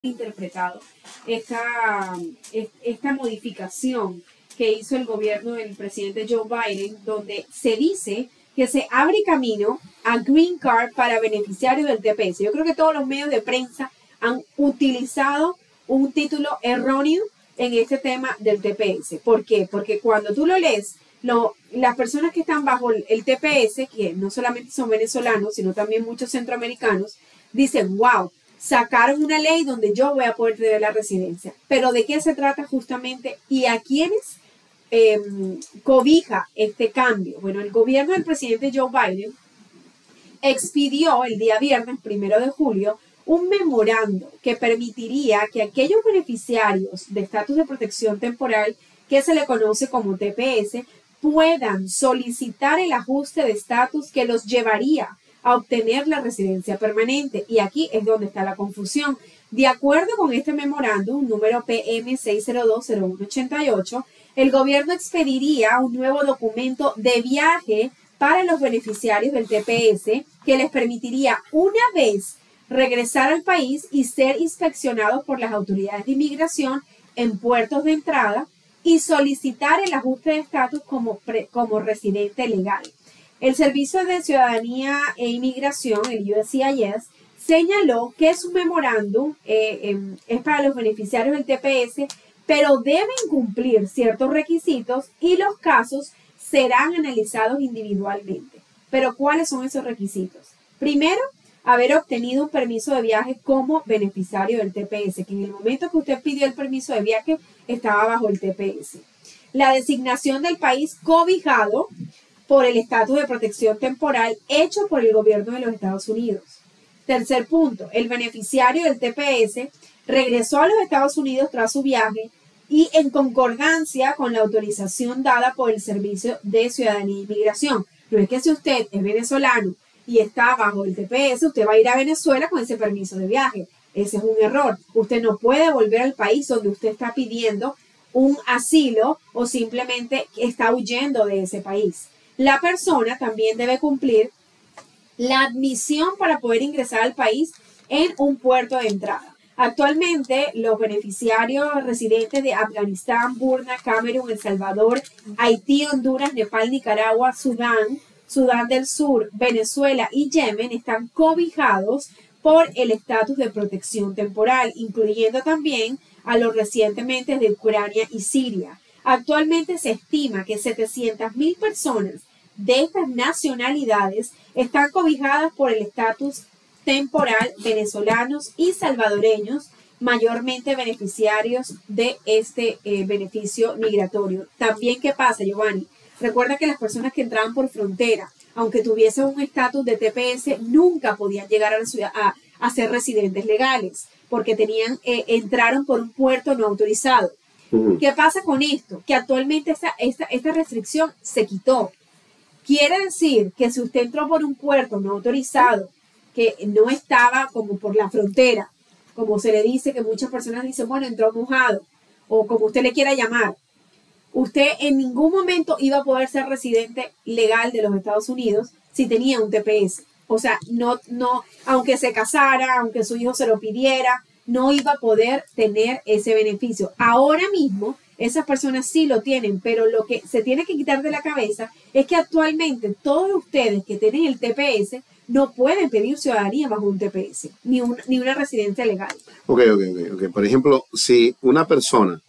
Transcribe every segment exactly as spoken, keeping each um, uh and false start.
interpretado esta, esta modificación que hizo el gobierno del presidente Joe Biden, donde se dice que se abre camino a Green Card para beneficiarios del T P S. Yo creo que todos los medios de prensa han utilizado un título erróneo en este tema del T P S. ¿Por qué? Porque cuando tú lo lees, lo, las personas que están bajo el T P S, que no solamente son venezolanos, sino también muchos centroamericanos, dicen, wow, sacaron una ley donde yo voy a poder tener la residencia. Pero ¿de qué se trata justamente y a quiénes eh, cobija este cambio? Bueno, el gobierno del presidente Joe Biden expidió el día viernes, primero de julio, un memorando que permitiría que aquellos beneficiarios de estatus de protección temporal, que se le conoce como T P S, puedan solicitar el ajuste de estatus que los llevaría a obtener la residencia permanente. Y aquí es donde está la confusión. De acuerdo con este memorándum, número P M seis cero dos cero uno ocho ocho, el gobierno expediría un nuevo documento de viaje para los beneficiarios del T P S que les permitiría una vez regresar al país y ser inspeccionados por las autoridades de inmigración en puertos de entrada y solicitar el ajuste de estatus como, pre, como residente legal. El Servicio de Ciudadanía e Inmigración, el U S C I S, señaló que su memorándum eh, eh, es para los beneficiarios del T P S, pero deben cumplir ciertos requisitos y los casos serán analizados individualmente. Pero ¿cuáles son esos requisitos? Primero, haber obtenido un permiso de viaje como beneficiario del T P S, que en el momento que usted pidió el permiso de viaje estaba bajo el T P S. La designación del país cobijado por el estatus de protección temporal hecho por el gobierno de los Estados Unidos. Tercer punto, el beneficiario del T P S regresó a los Estados Unidos tras su viaje y en concordancia con la autorización dada por el Servicio de Ciudadanía e Inmigración. No es que si usted es venezolano y está bajo el T P S, usted va a ir a Venezuela con ese permiso de viaje. Ese es un error. Usted no puede volver al país donde usted está pidiendo un asilo o simplemente está huyendo de ese país. La persona también debe cumplir la admisión para poder ingresar al país en un puerto de entrada. Actualmente, los beneficiarios residentes de Afganistán, Burma, Camerún, El Salvador, Haití, Honduras, Nepal, Nicaragua, Sudán, Sudán del Sur, Venezuela y Yemen están cobijados por el estatus de protección temporal, incluyendo también a los residentes de Ucrania y Siria. Actualmente se estima que setecientas mil personas de estas nacionalidades están cobijadas por el estatus temporal venezolanos y salvadoreños, mayormente beneficiarios de este eh, beneficio migratorio. También, ¿qué pasa, Giovanni? Recuerda que las personas que entraban por frontera, aunque tuviesen un estatus de T P S, nunca podían llegar a, la ciudad, a, a ser residentes legales, porque tenían, eh, entraron por un puerto no autorizado. Uh-huh. ¿Qué pasa con esto? Que actualmente esta, esta, esta restricción se quitó. Quiere decir que si usted entró por un puerto no autorizado, que no estaba como por la frontera, como se le dice, que muchas personas dicen, bueno, entró mojado, o como usted le quiera llamar, usted en ningún momento iba a poder ser residente legal de los Estados Unidos si tenía un T P S. O sea, no, no, aunque se casara, aunque su hijo se lo pidiera, no iba a poder tener ese beneficio. Ahora mismo, esas personas sí lo tienen, pero lo que se tiene que quitar de la cabeza es que actualmente todos ustedes que tienen el T P S no pueden pedir ciudadanía bajo un T P S, ni, un, ni una residencia legal. Ok, ok, ok. okay. Por ejemplo, si una persona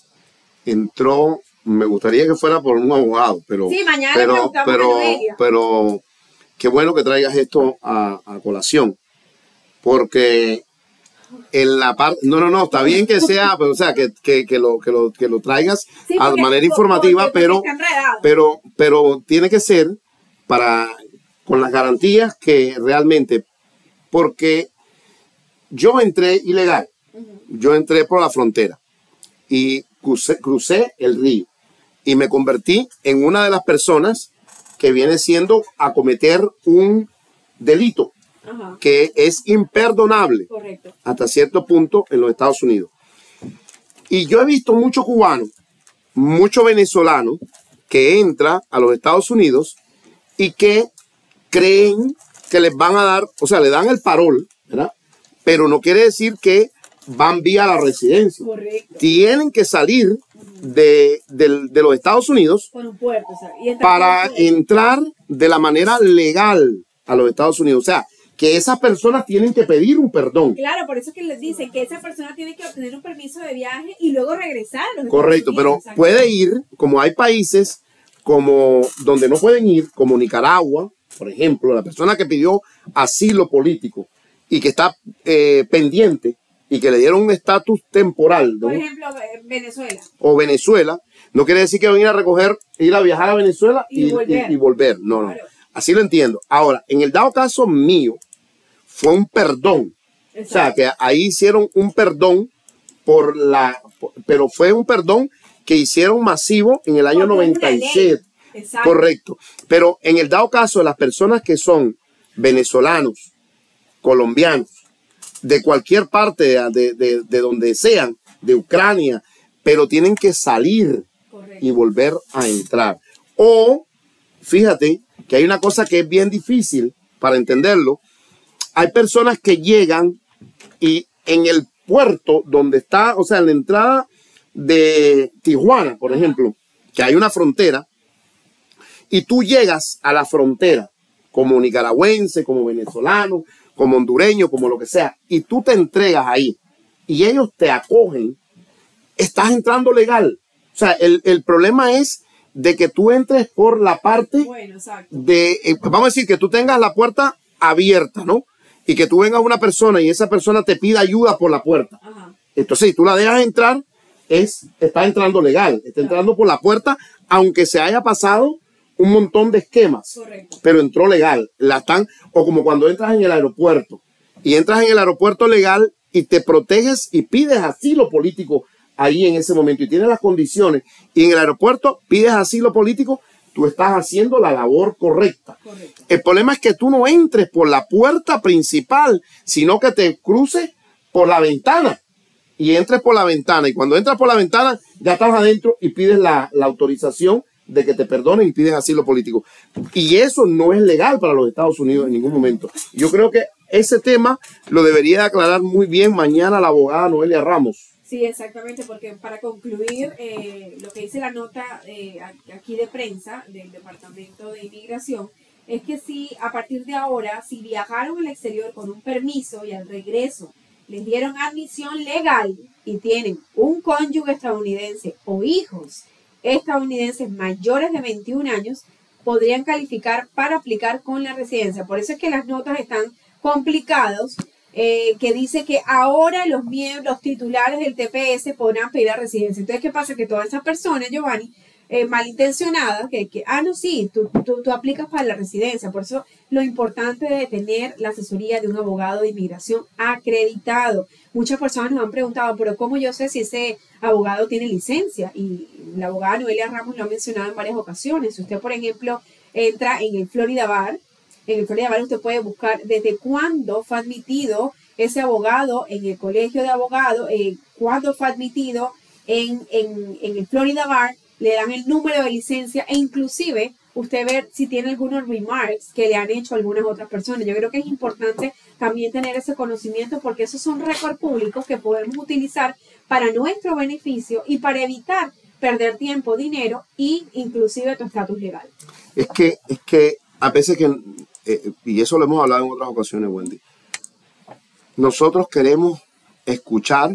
entró, me gustaría que fuera por un abogado, pero... Sí, mañana pero, le preguntamos pero, a Noelia. Pero qué bueno que traigas esto a, a colación, porque... en la parte, no, no, no, está bien que sea, pero, o sea, que, que, que, lo, que, lo, que lo traigas sí, a manera informativa, pero, pero, pero tiene que ser para, con las garantías que realmente, porque yo entré ilegal, uh-huh. yo entré por la frontera y crucé, crucé el río y me convertí en una de las personas que viene siendo a cometer un delito. Ajá. Que es imperdonable. Correcto. Hasta cierto punto en los Estados Unidos. Y yo he visto muchos cubanos, muchos venezolanos que entran a los Estados Unidos y que creen que les van a dar, o sea, le dan el parol, ¿verdad? Pero no quiere decir que van vía la residencia. Correcto. Tienen que salir de, de, de los Estados Unidos por un puerto, o sea, y para entrar de la manera legal a los Estados Unidos. O sea, que esas personas tienen que pedir un perdón. Claro, por eso es que les dicen que esa persona tiene que obtener un permiso de viaje y luego regresar a los Correcto, Estados Unidos, pero puede ir, como hay países como donde no pueden ir, como Nicaragua, por ejemplo, la persona que pidió asilo político y que está eh, pendiente y que le dieron un estatus temporal. Por ¿no? ejemplo, Venezuela. O Venezuela, no quiere decir que van a ir a recoger, ir a viajar a Venezuela y, Y volver. y, y volver. No, no. Claro. Así lo entiendo. Ahora, en el dado caso mío, fue un perdón. Exacto. O sea, que ahí hicieron un perdón por la, por- pero fue un perdón que hicieron masivo en el año Porque es una noventa y siete. ley. Exacto. Correcto. Pero en el dado caso de las personas que son venezolanos, colombianos, de cualquier parte de, de, de- de donde sean, de Ucrania, pero tienen que salir Correcto. y volver a entrar. O, fíjate, que hay una cosa que es bien difícil para entenderlo. Hay personas que llegan y en el puerto donde está, o sea, en la entrada de Tijuana, por ejemplo, que hay una frontera, y tú llegas a la frontera como nicaragüense, como venezolano, como hondureño, como lo que sea, y tú te entregas ahí y ellos te acogen, estás entrando legal. O sea, el, el problema es de que tú entres por la parte Bueno, exacto. de, eh, vamos a decir que tú tengas la puerta abierta, ¿no? Y que tú vengas una persona y esa persona te pida ayuda por la puerta. Ajá. Entonces, si tú la dejas entrar, es, está entrando legal, está entrando por la puerta, aunque se haya pasado un montón de esquemas, Correcto. pero entró legal. La están, o como cuando entras en el aeropuerto y entras en el aeropuerto legal y te proteges y pides asilo político ahí en ese momento y tienes las condiciones y en el aeropuerto pides asilo político, tú estás haciendo la labor correcta. Correcto. El problema es que tú no entres por la puerta principal, sino que te cruces por la ventana y entres por la ventana. Y cuando entras por la ventana, ya estás adentro y pides la, la autorización de que te perdonen y piden asilo político. Y eso no es legal para los Estados Unidos en ningún momento. Yo creo que ese tema lo debería aclarar muy bien mañana la abogada Noelia Ramos. Sí, exactamente, porque para concluir, eh, lo que dice la nota eh, aquí de prensa del Departamento de Inmigración es que si a partir de ahora, si viajaron al exterior con un permiso y al regreso les dieron admisión legal y tienen un cónyuge estadounidense o hijos estadounidenses mayores de veintiún años, podrían calificar para aplicar con la residencia. Por eso es que las notas están complicadas. Eh, que dice que ahora los miembros titulares del T P S podrán pedir la residencia. Entonces, ¿qué pasa? Que todas esas personas, Giovanni, eh, malintencionadas, que, que, ah, no, sí, tú, tú, tú aplicas para la residencia. Por eso lo importante de tener la asesoría de un abogado de inmigración acreditado. Muchas personas nos han preguntado, pero ¿cómo yo sé si ese abogado tiene licencia? Y la abogada Noelia Ramos lo ha mencionado en varias ocasiones. Si usted, por ejemplo, entra en el Florida Bar, en el Florida Bar usted puede buscar desde cuándo fue admitido ese abogado en el colegio de abogados, eh, cuándo fue admitido en, en, en el Florida Bar, le dan el número de licencia e inclusive usted ver si tiene algunos remarks que le han hecho algunas otras personas. Yo creo que es importante también tener ese conocimiento porque esos son récords públicos que podemos utilizar para nuestro beneficio y para evitar perder tiempo, dinero e inclusive tu estatus legal. Es que, es que a veces que, eh, y eso lo hemos hablado en otras ocasiones, Wendy, nosotros queremos escuchar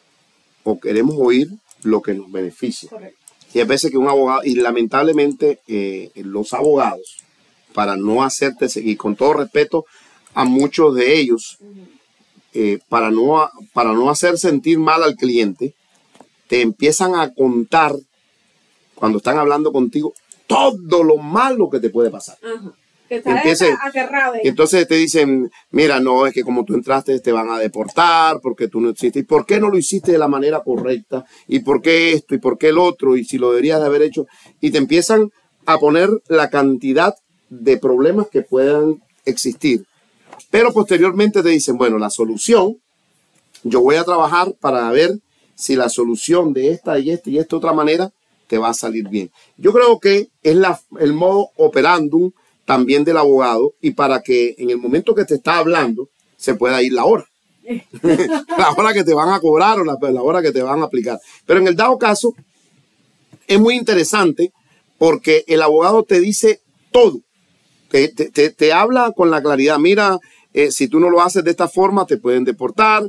o queremos oír lo que nos beneficia. Correcto. Y a veces que un abogado, y lamentablemente eh, los abogados, para no hacerte, y con todo respeto a muchos de ellos, Uh-huh. eh, para, no, para no hacer sentir mal al cliente, te empiezan a contar, cuando están hablando contigo, todo lo malo que te puede pasar. Ajá. Que está Empiece- aterrado ahí. Entonces te dicen, mira, no, es que como tú entraste te van a deportar porque tú no existes. ¿Y por qué no lo hiciste de la manera correcta? ¿Y por qué esto? ¿Y por qué el otro? ¿Y si lo deberías de haber hecho? Y te empiezan a poner la cantidad de problemas que puedan existir. Pero posteriormente te dicen, bueno, la solución, yo voy a trabajar para ver si la solución de esta y esta y esta otra manera te va a salir bien. Yo creo que es la, el modo operandum también del abogado y para que en el momento que te está hablando se pueda ir la hora. la hora que te van a cobrar o la, la hora que te van a aplicar. Pero en el dado caso, es muy interesante porque el abogado te dice todo. Te, te, te, te habla con la claridad. Mira, eh, si tú no lo haces de esta forma, te pueden deportar.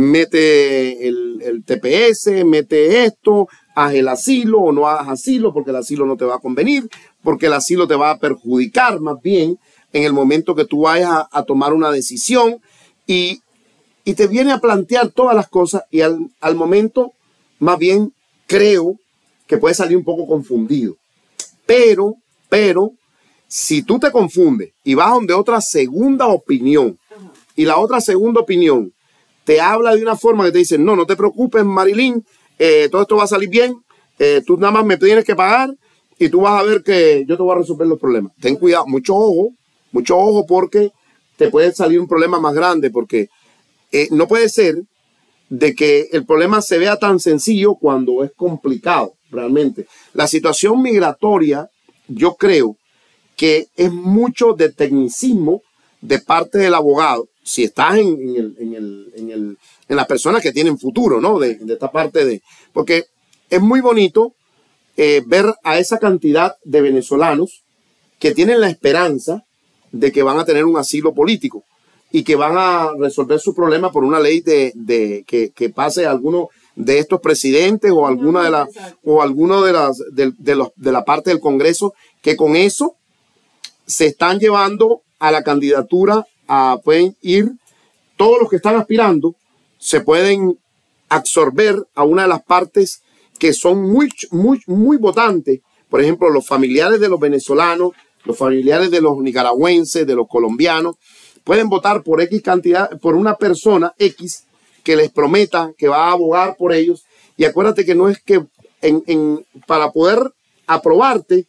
Mete el, el T P S, mete esto, haz el asilo o no hagas asilo porque el asilo no te va a convenir, porque el asilo te va a perjudicar más bien en el momento que tú vayas a, a tomar una decisión y, y te viene a plantear todas las cosas y al, al momento más bien creo que puede salir un poco confundido. Pero, pero, si tú te confundes y vas donde otra segunda opinión uh-huh. y la otra segunda opinión te habla de una forma que te dice, no, no te preocupes, Marilyn, eh, todo esto va a salir bien, eh, tú nada más me tienes que pagar y tú vas a ver que yo te voy a resolver los problemas. Ten cuidado, mucho ojo, mucho ojo porque te puede salir un problema más grande porque eh, no puede ser de que el problema se vea tan sencillo cuando es complicado realmente. La situación migratoria, yo creo que es mucho de tecnicismo de parte del abogado. Si estás en, en, el, en, el, en, el, en las personas que tienen futuro, ¿no? De, de esta parte de... Porque es muy bonito eh, ver a esa cantidad de venezolanos que tienen la esperanza de que van a tener un asilo político y que van a resolver su problema por una ley de, de que, que pase a alguno de estos presidentes o alguna de las o alguno de las de, de, los, de la parte del Congreso, que con eso se están llevando a la candidatura a pueden ir todos los que están aspirando, se pueden absorber a una de las partes que son muy muy muy votantes, por ejemplo, los familiares de los venezolanos, los familiares de los nicaragüenses, de los colombianos, pueden votar por X cantidad, por una persona X que les prometa que va a abogar por ellos. Y acuérdate que no es que en, en, para poder aprobarte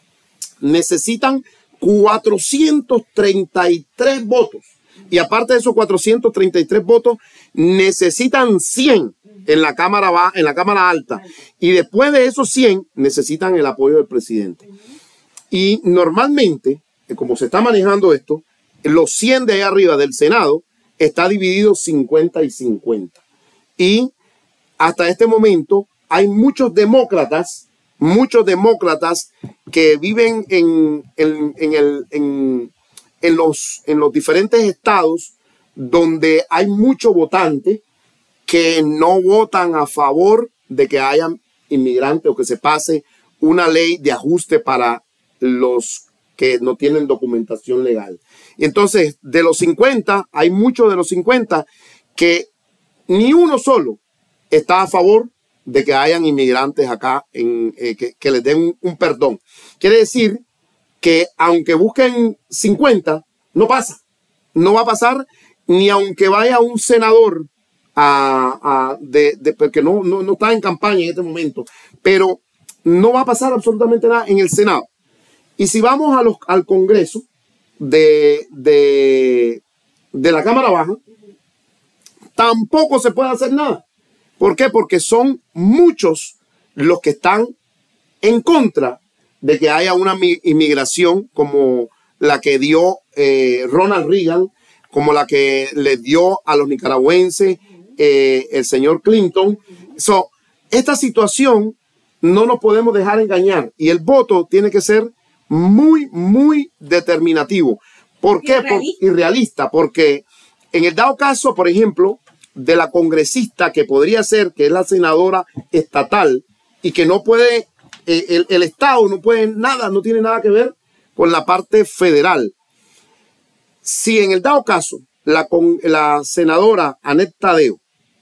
necesitan cuatrocientos treinta y tres votos. Y aparte de esos cuatrocientos treinta y tres votos, necesitan cien en la Cámara baja, en la Cámara alta. Y después de esos cien, necesitan el apoyo del presidente. Y normalmente, como se está manejando esto, los cien de ahí arriba del Senado está dividido cincuenta y cincuenta. Y hasta este momento hay muchos demócratas, muchos demócratas que viven en, en, en, el, en, en, los, en los diferentes estados donde hay muchos votantes que no votan a favor de que hayan inmigrantes o que se pase una ley de ajuste para los que no tienen documentación legal. Y entonces, de los cincuenta, hay muchos de los cincuenta que ni uno solo está a favor de que hayan inmigrantes acá, en, eh, que, que les den un, un perdón. Quiere decir que aunque busquen cincuenta, no pasa. No va a pasar ni aunque vaya un senador a, a de, de, porque no, no, no está en campaña en este momento, pero no va a pasar absolutamente nada en el Senado. Y si vamos a los, al Congreso de, de, de la Cámara Baja, tampoco se puede hacer nada. ¿Por qué? Porque son muchos los que están en contra de que haya una inmigración como la que dio eh, Ronald Reagan, como la que le dio a los nicaragüenses eh, el señor Clinton. So, esta situación no nos podemos dejar engañar y el voto tiene que ser muy, muy determinativo. ¿Por qué? Por, irrealista, porque en el dado caso, por ejemplo, de la congresista que podría ser, que es la senadora estatal y que no puede, eh, el, el Estado no puede nada, no tiene nada que ver con la parte federal. Si en el dado caso la, con, la senadora Annette Taddeo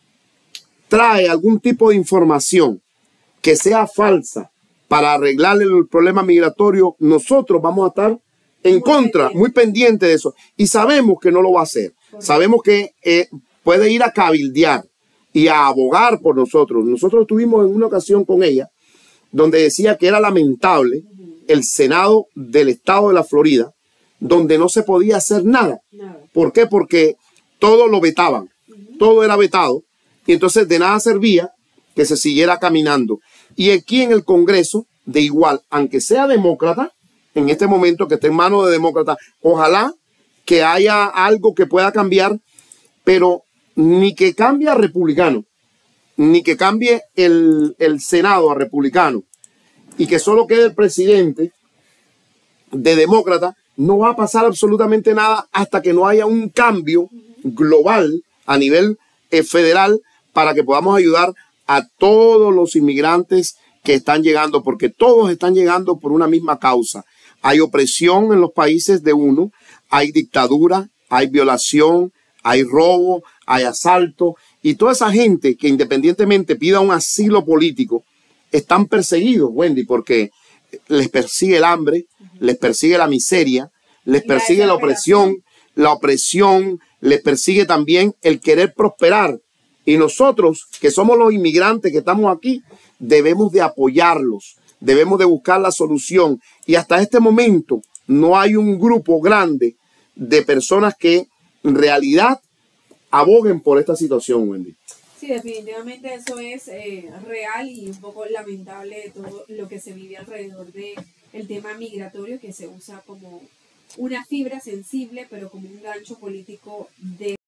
trae algún tipo de información que sea falsa para arreglar el problema migratorio, nosotros vamos a estar en contra, muy pendiente de eso. Y sabemos que no lo va a hacer. Sabemos que eh, puede ir a cabildear y a abogar por nosotros. Nosotros estuvimos en una ocasión con ella donde decía que era lamentable el Senado del estado de la Florida, donde no se podía hacer nada. ¿Por qué? Porque todo lo vetaban. Todo era vetado. Y entonces de nada servía que se siguiera caminando. Y aquí en el Congreso, de igual, aunque sea demócrata, en este momento que esté en manos de demócratas, ojalá que haya algo que pueda cambiar, pero ni que cambie a republicano, ni que cambie el, el Senado a republicano, y que solo quede el presidente de demócrata, no va a pasar absolutamente nada hasta que no haya un cambio global a nivel eh, federal para que podamos ayudar a todos los inmigrantes que están llegando, porque todos están llegando por una misma causa. Hay opresión en los países de uno, hay dictadura, hay violación, hay robo, hay asalto, y toda esa gente que independientemente pida un asilo político, están perseguidos, Wendy, porque les persigue el hambre, les persigue la miseria, les persigue la opresión, la opresión, les persigue también el querer prosperar. Y nosotros, que somos los inmigrantes que estamos aquí, debemos de apoyarlos, debemos de buscar la solución. Y hasta este momento no hay un grupo grande de personas que en realidad aboguen por esta situación, Wendy. Sí, definitivamente eso es eh, real y un poco lamentable de todo lo que se vive alrededor de el tema migratorio, que se usa como una fibra sensible, pero como un gancho político de